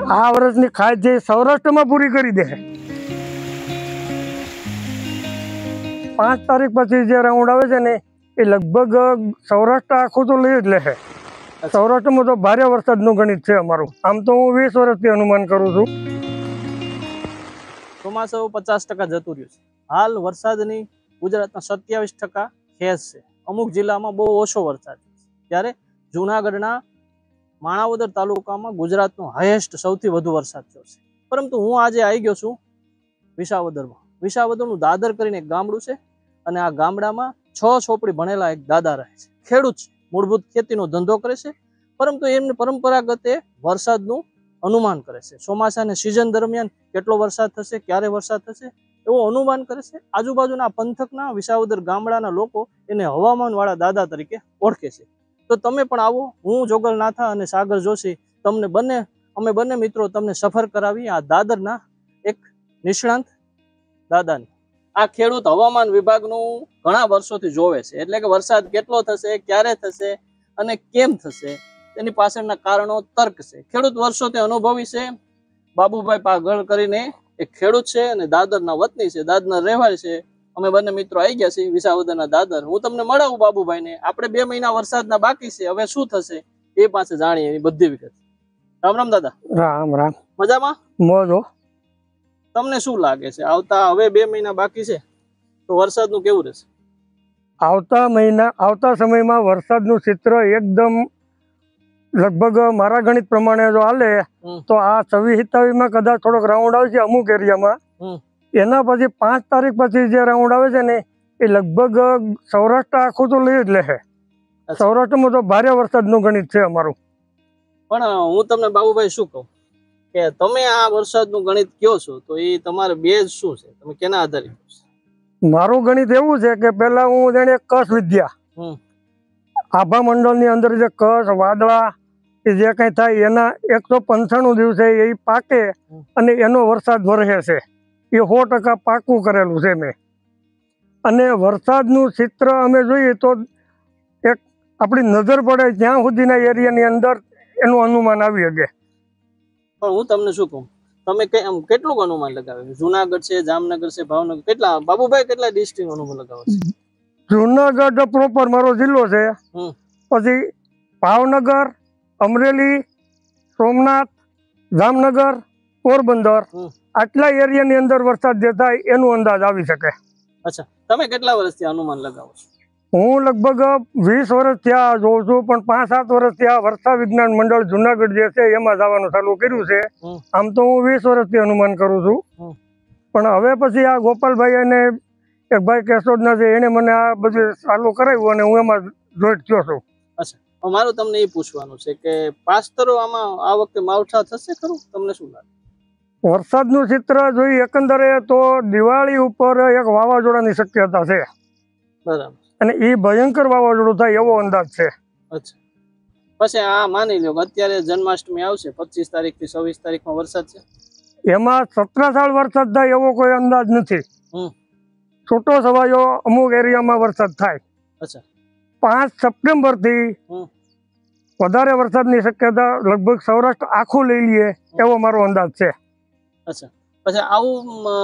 આ વર્ષની ખાસ જે સૌરાષ્ટ્રમાં પૂરી કરી દે. 5 તારીખ પછી જે રાઉન્ડ આવે છે ને એ લગભગ સૌરાષ્ટ્ર આખું તો લઈ જ લે છે. સૌરાષ્ટ્રમાં તો ભારે વરસાદનું ગણિત છે અમારું. આમ તો હું 20 વર્ષથી અનુમાન કરું છું. ચોમાસું 50% જતું રહ્યું છે. હાલ વરસાદની ગુજરાતના 27% ખેંચ છે. અમુક જિલ્લામાં બહુ ઓછો વરસાદ છે. ત્યારે જૂનાગઢના માણાવદર તાલુકામાં ગુજરાતનો હાઈએસ્ટ સૌથી વધુ વરસાદ થયો છે. પરંતુ હું આજે આવી ગયો છું વિસાવદરમાં. વિસાવદરનું દાદર કરીને એક ગામડું છે અને આ ગામડામાં 6 છોપડી ભણેલા એક દાદા રહે છે. ખેડૂત છે, મૂળભૂત ખેતીનો ધંધો કરે છે, પરંતુ એમને પરંપરાગત વરસાદનું અનુમાન કરે છે. ચોમાસાની સિઝન દરમિયાન કેટલો વરસાદ થશે, ક્યારે વરસાદ થશે એવું અનુમાન કરે છે. આજુબાજુના પંથકના વિસાવદર ગામડાના લોકો એને હવામાનવાળા દાદા તરીકે ઓળખે છે. તો તમે પણ આવો, હું જોગલ નાથા અને સાગર જોશી અમે બંને મિત્રો તમને સફર કરાવી આ દાદરના એક નિષ્ણાંત દાદાની. આ ખેડૂત હવામાન વિભાગનું ઘણા વર્ષોથી જોવે છે, એટલે કે વરસાદ કેટલો થશે, ક્યારે થશે અને કેમ થશે તેની પાછળના કારણો તર્ક છે. ખેડૂત વર્ષોથી અનુભવી છે. બાબુભાઈ પાગળ કરીને એક ખેડૂત છે અને દાદરના વતની છે, દાદરના રહેવાસી છે. અમે બંને મિત્રો આવી ગયા છીએ વિસાવદરના દાદર. હું તમને મળાવું બાબુભાઈને. આપણે 2 મહિના વરસાદના બાકી છે, હવે શું થશે એ પાસે જાણીએ એની બધી વિગત. રામ રામ દાદા. રામ રામ. મજામાં? મોજો. તમને શું લાગે છે હવે 2 મહિના બાકી છે તો વરસાદનું કેવું રહેશે? આવતા સમયમાં વરસાદનું ચિત્ર એકદમ લગભગ મારા ગણિત પ્રમાણે જો હાલે તો આ 26-27માં કદાચ થોડોક રાઉન્ડ આવશે અમુક એરિયામાં. એના પછી 5 તારીખ પછી જે રાઉન્ડ આવે છે ને એ લગભગ સૌરાષ્ટ્ર આખું તો લઈ જ લે છે. સૌરાષ્ટ્રમાં તો ભારે વરસાદનું ગણિત છે અમારું. પણ હું તમને બાબુભાઈ શું કહું કે તમે આ વરસાદનું ગણિત કયો છો તો એ તમારે બેઝ શું છે? તમે કેના આધારિત? મારું ગણિત એવું છે કે પેલા હું જાણે કસ વિદ્યા આભા મંડળની અંદર જે કસ વાદળા જે કઈ થાય એના 195 દિવસે એ પાકે અને એનો વરસાદ વરસે છે. એ 100% પાકું કરેલું છે મેં. અને વરસાદનું ચિત્ર અમે જોઈએ તો એક આપણી નજર પડે જ્યાં સુધીના એરિયાની અંદર એનું અનુમાન આવી શકે. પણ હું તમને શું કહું, તમે કેટલું અનુમાન લગાવ્યું? જુનાગઢ છે, જામનગર છે, ભાવનગર, કેટલા બાબુભાઈ કેટલા ડિસ્ટ્રિક્ટ અનુમાન લગાવે છે? જુનાગઢ પ્રોપર મારો જિલ્લો છે, પછી ભાવનગર, અમરેલી, સોમનાથ, જામનગર, પોરબંદર આટલા એરિયાની અંદર વરસાદ જે થાય એનો અંદાજ આવી શકે. અચ્છા, તમે કેટલા વર્ષથી અનુમાન લગાવો છો? હું લગભગ 20 વર્ષ થયા જોઉં છું, પણ 5-7 વર્ષ થયા વર્ષા વિજ્ઞાન મંડળ જુનાગઢ જે છે એમાં જવાનું ચાલુ કર્યું છે. આમ તો હું 20 વર્ષથી અનુમાન કરું છું, પણ હવે પછી આ ગોપાલભાઈ અને એક ભાઈ કેશોદના છે એને મને આ બધું ચાલુ કરાવ્યું અને હું એમાં જોઈન્ટ થયો છું. અચ્છા, મારું તમને એ પૂછવાનું છે કે પાસ્તરો આમાં આ વખતે માવઠા થશે ખરું? તમને શું લાગે? વરસાદનું ચિત્ર જોઈએ એકંદરે તો દિવાળી ઉપર એક વાવાઝોડાની શક્યતા છે. બરાબર. અને એ ભયંકર વાવાઝોડું થાય એવો અંદાજ છે. અચ્છા, પછી આ માની લો અત્યારે જન્માષ્ટમી આવશે 25 તારીખથી 26 તારીખમાં વરસાદ છે, એમાં 17 સાલ વરસાદ થાય એવો કોઈ અંદાજ નથી. છૂટો છવાયો અમુક એરિયામાં વરસાદ થાય. અચ્છા, 5 સપ્ટેમ્બરથી વધારે વરસાદની શક્યતા લગભગ સૌરાષ્ટ્ર આખું લઈ લઈએ એવો મારો અંદાજ છે. અચ્છા, પછી આવું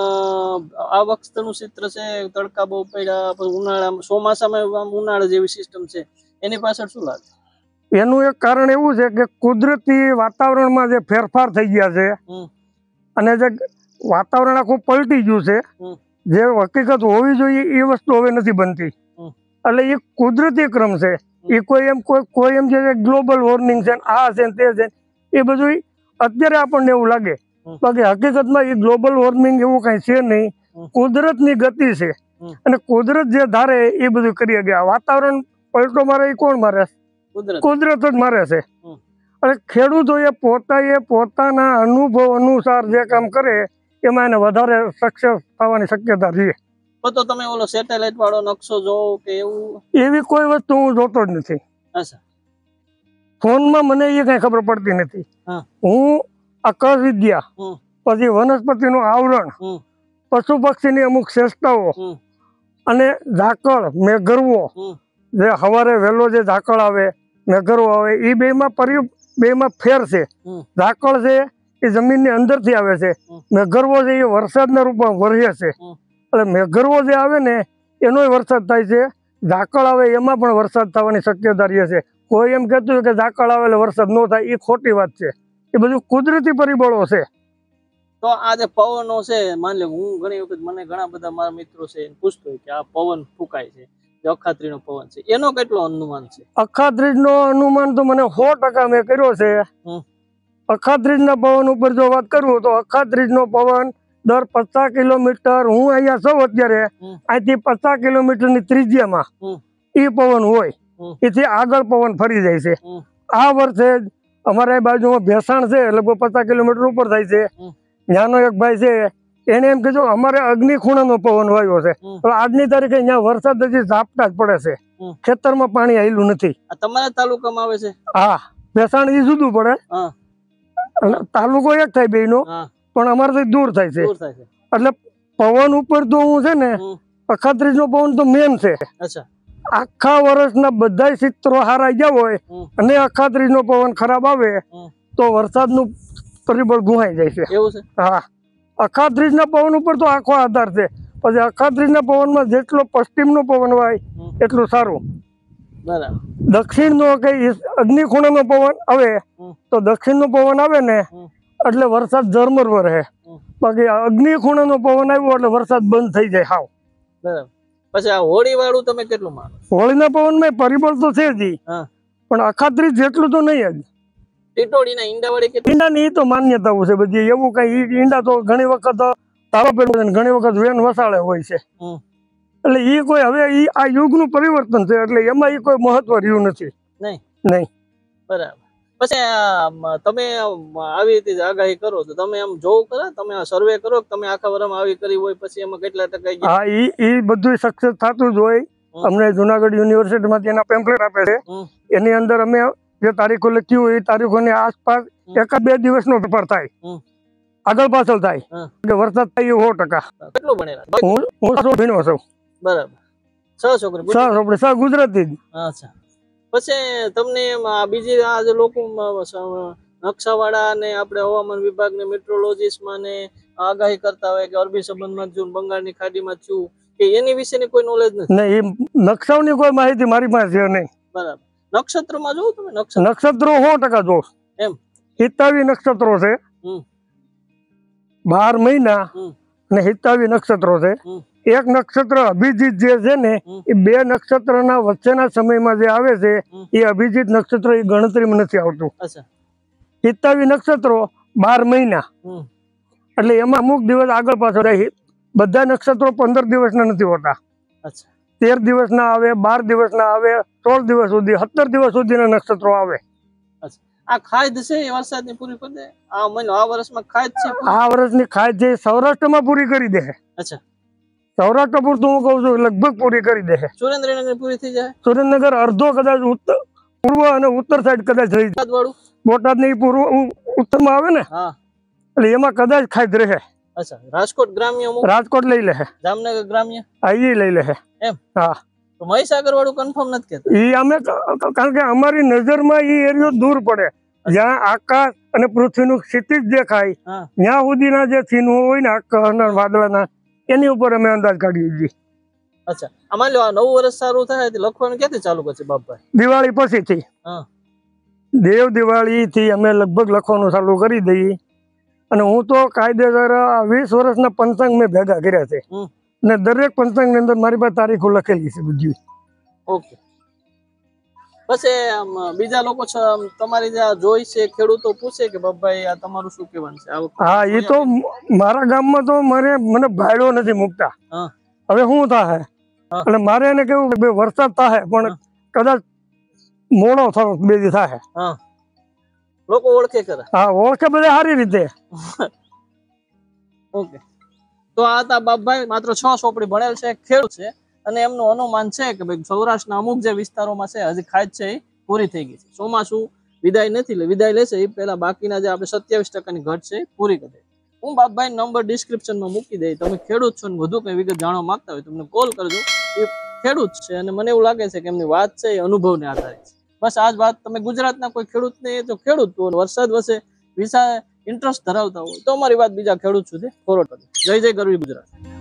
આ વખતનું ચિત્ર છે, તડકા બહુ પડ્યા, પછી ઉનાળામાં ચોમાસામાં ઉનાળા જેવી સિસ્ટમ છે, એની પાછળ શું લાગે? એનું એક કારણ એવું છે કે કુદરતી વાતાવરણમાં જે ફેરફાર થઈ ગયા છે અને જે વાતાવરણ આખું પલટી ગયું છે, જે હકીકત હોવી જોઈએ એ વસ્તુ હવે નથી બનતી. એટલે એ કુદરતી ક્રમ છે. એ કોઈ એમ જે ગ્લોબલ વોર્મિંગ છે આ છે તે છે એ બધું અત્યારે આપણને એવું લાગે, બાકી હકીકતમાં એ ગ્લોબલ વોર્મિંગ એવું કઈ છે નહીં. કુદરતની ગતિ છે અને કુદરત જે ધારે એ બધું કરી ગયા. વાતાવરણ પલટો મારે એ કોણ મારે? કુદરત જ મારે છે. અને ખેડૂતોએ પોતાના અનુભવ અનુસાર જે કામ કરે એમાં એને વધારે સક્સેસ થવાની શક્યતા રહે. તો તમે ઓલો સેટેલાઇટ વાળો નકશો જોવો કે એવું? એવી કોઈ વસ્તુ હું જોતો જ નથી. ફોનમાં મને એ કઈ ખબર પડતી નથી. હું આકાશ વિદ્યા, પછી વનસ્પતિનું આવરણ, પશુ પક્ષીની અમુક શ્રેષ્ઠતાઓ અને ઝાકળ મેઘરવો, જે સવારે વહેલો જે ઝાકળ આવે મેઘરવો આવે એ બેમાં ફેર છે. ઝાકળ છે એ જમીનની અંદરથી આવે છે. મેઘરવો છે એ વરસાદના રૂપમાં વરસે છે. એટલે મેઘરવો જે આવે ને એનોય વરસાદ થાય છે. ઝાકળ આવે એમાં પણ વરસાદ થવાની શક્યતા રહે છે. કોઈ એમ કહેતું હોય કે ઝાકળ આવે એટલે વરસાદ ન થાય, એ ખોટી વાત છે. એ બધું કુદરતી પરિબળો છે. તો આ જે પવનો છે, માની લો હું ઘણી વખત મને ઘણા બધા મારા મિત્રો છે પૂછતો હોય કે આ પવન ફૂંકાય છે, જે અખાત્રીનો પવન છે, એનો કેટલો અનુમાન છે? અખાત્રીજનો અનુમાન તો મને 100% મેં કર્યો છે. અખાત્રીજના પવન ઉપર જો વાત કરું તો અખાત્રીજનો પવન દર 50 કિલોમીટર, હું અહીંયા છું અત્યારે, અહીંથી 50 કિલોમીટરની ત્રિજ્યામાં એ પવન હોય. એથી આગળ પવન ફરી જાય છે. આ વર્ષે અમારા બાજુમાં ભેસાણ છે, લગભગ 50 કિલોમીટર ઉપર થાય છે. ત્યાંનો એક ભાઈ છે, એને એમ કીધું અમારે અગ્નિ ખૂણાનો પવન વાવ્યો છે. તો આજની તારીખે અહીંયા વરસાદ હજી ઝાપટા જ પડે છે, ખેતરમાં પાણી આવેલું નથી. તમારા તાલુકામાં આવે છે? હા, ભેસાણ એ જુદું પડે, તાલુકો એક થાય બેયનો, પણ અમારે દૂર થાય છે. એટલે પવન ઉપર તો હું છે ને, અખાત્રીજનો પવન તો મેન છે. આખા વર્ષના બધા ચિત્રો હારાઈ ગયા હોય અને અખાત્રીજનો પવન ખરાબ આવે તો વરસાદનું પરિબળ ગુમાઈ જાય છે. એવું છે? હા, અખાત્રીજના પવન ઉપર તો આખો આધાર છે. પછી અખાત્રીજના પવનમાં જેટલો પશ્ચિમનો પવન હોય એટલું સારું. બરાબર. દક્ષિણનો કે અગ્નિ ખૂણાનો પવન આવે તો દક્ષિણનો પવન આવે ને એટલે વરસાદ ઝરમર રહે. બાકી અગ્નિ ખૂણાનો પવન આવ્યો એટલે વરસાદ બંધ થઈ જાય હાવ. બરાબર. પછી આ હોળી વાળું તમે કેટલું માનો? હોળીના પવનમાં પરિબળ તો છે જ, પણ અખાત્રીજ જેટલું તો નહીં જ. ટીટોડીના ઈંડા વાળી કે ઈંડાની એ તો માન્યતાઓ છે બધી. એવું કઈ ઈંડા તો ઘણી વખત તાળો પેલો ઘણી વખત વેન વસાળે હોય છે. એટલે એ કોઈ હવે આ યુગનું પરિવર્તન છે, એટલે એમાં એ કોઈ મહત્વ રહ્યું નથી. નહીં. બરાબર. પછી તમે આવી રીતે આગાહી કરો તો તમે આમ જોવું ખરા, તમે સર્વે કરો, તમે આખા વર્ષમાં આવી કરી હોય પછી એમાં કેટલા ટકા? હા, એ બધું સક્સેસ થતું જ હોય. અમને જુનાગઢ યુનિવર્સિટીમાંથી એના પેમ્પલેટ આપે છે. એની અંદર અમે જે તારીખો લખ્યું હોય એ તારીખોની આસપાસ 1-2 દિવસનો પેપર થાય, આગળ પાછળ થાય. વરસાદ થાય એ 100%. કેટલું ભણેલા? હું 6 ભણ્યો છું. બરાબર. 6 છોકરી? 6 ગુજરાતી જ. અચ્છા. પછી તમને બીજી આ જે લોકો નકશાવાળા ને આપણે હવામાન વિભાગ ને મેટ્રોલોજીસ્ટમાં ને આગાહી કરતા હોય કે અરબી સંબંધમાં થયું, બંગાળની ખાડીમાં થયું, કે એની વિશેની કોઈ નોલેજ નથી? નહીં, એ નકશાઓની કોઈ માહિતી મારી પાસે છે નહીં. બરાબર. નક્ષત્રમાં જોઉં તમે? નક્ષત્રો 100% જોઉં. એમ? 27 નક્ષત્રો છે, 12 મહિના અને 27 નક્ષત્રો છે. એક નક્ષત્ર અભિજીત જે છે ને એ 2 નક્ષત્રના વચ્ચેના સમયમાં જે આવે છે એ અભિજીત નક્ષત્ર એ ગણતરીમાં નથી આવતું. 27 નક્ષત્રો 12 મહિના, એટલે એમાં અમુક દિવસ આગળ પાછળ રહે. બધા નક્ષત્રો 15 દિવસના નથી હોતા. 13 દિવસના આવે, 12 દિવસના આવે, 16 દિવસ સુધી, 17 દિવસ સુધીના નક્ષત્રો આવે. આ ખાધ છે એ વરસાદની પૂરી કરી દે? આ વર્ષમાં ખાધ છે? આ વર્ષની ખાધ છે સૌરાષ્ટ્રમાં પૂરી કરી દે. અચ્છા. સૌરાષ્ટ્ર પૂરતું હું કહું છું લગભગ પૂરી કરી દે. સુરેન્દ્રનગર પૂરી થઈ જાય? સુરેન્દ્રનગર અડધો કદાચ પૂર્વ અને ઉત્તર સાઈડ કદાચ રહી જાય. બોટાદ ની પૂર્વ ઉત્તરમાં આવે ને એટલે એમાં કદાચ ખાધ રહે. અચ્છા. રાજકોટ ગ્રામ્ય? રાજકોટ લઈ લે. જામનગર ગ્રામ્ય? હા, એ લઈ લે. એમ? હા. તો મહીસાગર વાળું કન્ફર્મ નથી કહેતા? એ અમે કારણ કે અમારી નજરમાં એ એરિયો દૂર પડે, જ્યાં આકાશ અને પૃથ્વીનું ક્ષિતિજ દેખાય ત્યાં સુધીના જે ચિહ્નો હોય ને આકાશના વાદળાના એની ઉપર અમે અંદાજ કાઢીએ છીએ. અચ્છા. આમાં લો આ નવું વર્ષ સારું થાય લખવાનું ક્યાંથી ચાલુ કરશે બાપભાઈ? દિવાળી પછીથી. દેવ દિવાળી થી અમે લગભગ લખવાનું ચાલુ કરી દઈએ. અને હું તો કાયદેસર 20 વર્ષના પંચાંગ મેં ભેગા કર્યા છે ને દરેક પંચાંગ ની અંદર મારી પાસે તારીખો લખેલી છે બધી. ઓકે. પછી બીજા લોકો તમારી જે જોઈ છે ખેડૂતો પૂછે કે બાપભાઈ આ તમારું શું કહેવાનું છે? હા, એ તો મારા ગામમાં તો મને ભાડો નથી મૂકતા. હવે શું થાય એટલે મારે એને કેવું કે વરસાદ થાય પણ કદાચ મોડો થયો 2 દી થાય. લોકો ઓળખે કરે? હા, ઓળખે બધા સારી રીતે. ઓકે. તો આ તા બાપભાઈ માત્ર 6 ચોપડી ભણેલ છે, ખેડૂત છે, અને એમનું અનુમાન છે કે ભાઈ સૌરાષ્ટ્રના અમુક જે વિસ્તારોમાં છે હજી ખાધ છે એ પૂરી થઈ ગઈ છે. ચોમાસું વિદાય નથી વિદાય લેશે એ પહેલા બાકીના જે આપણે 27% ઘટ છે પૂરી કરી દે. હું બાપભાઈ નંબર ડિસ્ક્રિપ્શનમાં મૂકી દઈ. તમે ખેડૂત છો ને વધુ કઈ વિગત જાણવા માંગતા હોય તમને કોલ કરજો. એ ખેડૂત છે અને મને એવું લાગે છે કે એમની વાત છે એ અનુભવને આધારિત છે. બસ આ જ વાત. તમે ગુજરાતના કોઈ ખેડૂતને તો ખેડૂત વરસાદ વસે ઇન્ટરેસ્ટ ધરાવતા હોય તો અમારી વાત બીજા ખેડૂત સુધી ફોરવર્ડ કરજો. જય જય ગરવી ગુજરાત.